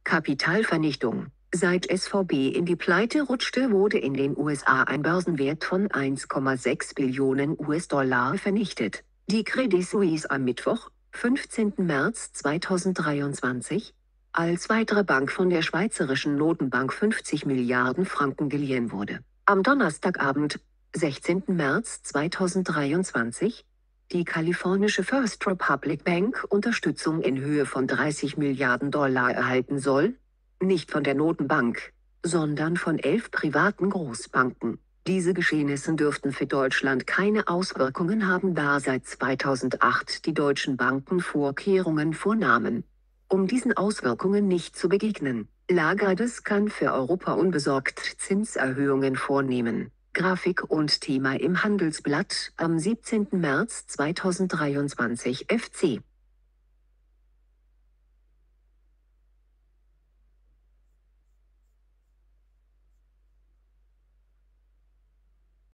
Kapitalvernichtung. Seit SVB in die Pleite rutschte, wurde in den USA ein Börsenwert von 1,6 Billionen US-Dollar vernichtet. Die Credit Suisse am Mittwoch, 15. März 2023, als weitere Bank von der Schweizerischen Notenbank 50 Milliarden Franken geliehen wurde. Am Donnerstagabend, 16. März 2023, die kalifornische First Republic Bank Unterstützung in Höhe von 30 Milliarden Dollar erhalten soll, nicht von der Notenbank, sondern von 11 privaten Großbanken. Diese Geschehnisse dürften für Deutschland keine Auswirkungen haben, da seit 2008 die deutschen Banken Vorkehrungen vornahmen, um diesen Auswirkungen nicht zu begegnen. Lagarde kann für Europa unbesorgt Zinserhöhungen vornehmen. Grafik und Thema im Handelsblatt am 17. März 2023 FC.